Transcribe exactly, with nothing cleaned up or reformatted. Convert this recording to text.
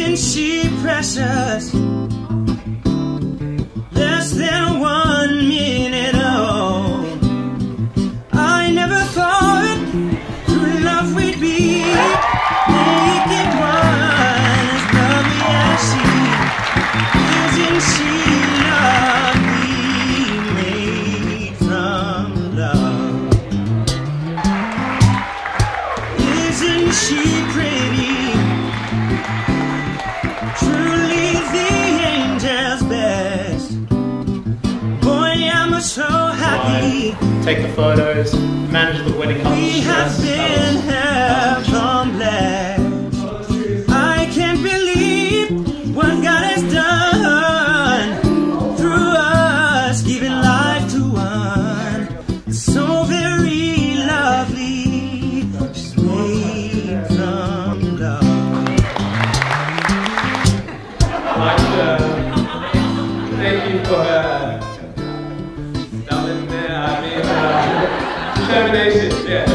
Isn't she precious? Less than one minute old. I never thought through love we'd be naked ones, lovely as she. Isn't she lovely, made from love? Isn't she pretty? Truly the angel's best. Boy, I'm so happy. Take the photos, manage the wedding. We have been heaven blessed. I can't believe what God has done through us, giving life to one. It's so very lovely, just made from love. Thank you for uh, stopping there. I mean, uh, determination. Yeah.